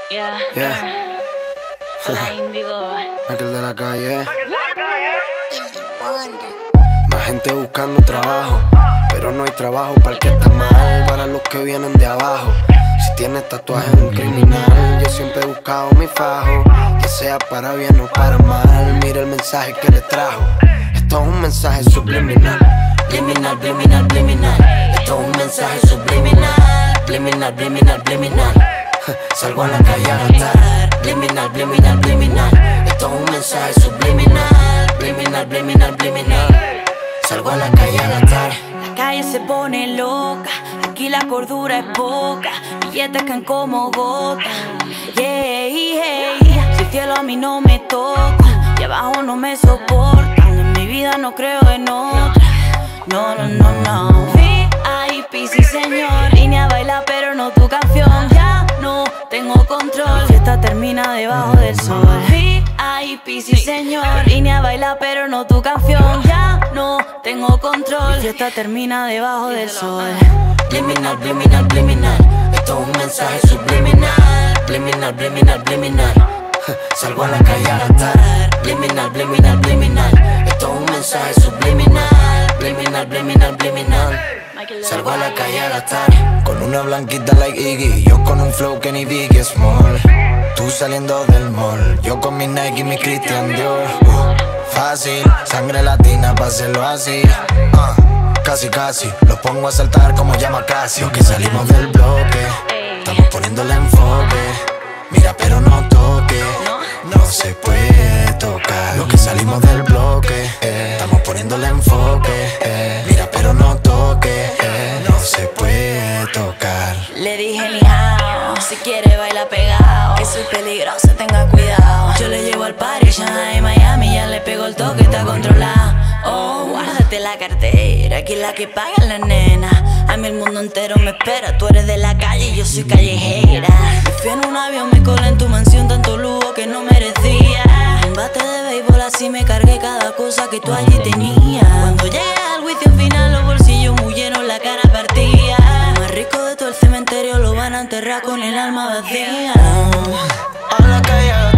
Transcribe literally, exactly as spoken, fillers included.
Yeah. Yeah. La Índigo. Aquel de la calle. Más gente buscando trabajo, pero no hay trabajo para el que está mal, para los que vienen de abajo. Si tienes tatuaje es un criminal. Yo siempre he buscado mi fajo, que sea para bien o para mal. Mira el mensaje que le trajo. Esto es un mensaje subliminal. Bliminal, bliminal, bliminal. Esto es un mensaje subliminal. Bliminal, bliminal, bliminal. Salgo a la calle a gastar. Bliminal, bliminal, bliminal. Esto es un mensaje subliminal. Bliminal, bliminal, bliminal. Salgo a la calle a gastar. La calle se pone loca, aquí la cordura es poca, billetes caen como gotas. Yeah, yeah. Si el cielo a mí no me toca y abajo no me soportan, en mi vida no creo en otra. No, no, no, no. V I P, sí señor. Vine a bailar pero no tu canción. Ya no tengo control. La fiesta termina debajo del sol. V I P, sí señor. Vine a bailar pero no tu canción. Ya no tengo control. La fiesta termina debajo del sol. Bliminal, bliminal, bliminal. Esto es un mensaje subliminal. Bliminal, bliminal, bliminal. Salgo a la calle a gastar. Bliminal, bliminal, bliminal. Esto es un mensaje subliminal. Bliminal, bliminal, bliminal. Salgo a la calle a gastar. Con una blanquita like Iggy, yo con un flow que ni Biggie Small. Tú saliendo del mall, yo con mi Nike y mi Christian Dior. uh, Fácil, sangre latina pa' hacerlo así. uh, Casi casi, los pongo a saltar como llama Casio. Que salimos del bloque, estamos poniéndole enfoque. Mira pero no toque, no se puede tocar. Los que salimos del bloque, eh, estamos poniéndole enfoque. eh, Mira pero no toque, eh, no se puede tocar. Le dije ni hao, si quiere baila pegado, que soy peligrosa, tenga cuidado. Yo le llevo al party, Shanghai, Miami, ya le pego el toque, está controlado. Oh, guárdate la cartera, aquí la que paga la nena. A mí el mundo entero me espera, tú eres de la calle y yo soy callejera. Me fui en un avión, me colé en tu mansión, tanto lujo que no merecía. Un bate de béisbol, así me cargué cada cosa que tú allí tenías. Cuando llegué al juicio final, los bolsillos muy llenos, la cara partida. El más rico de todo el cementerio lo van a enterrar con el alma vacía. A la calle a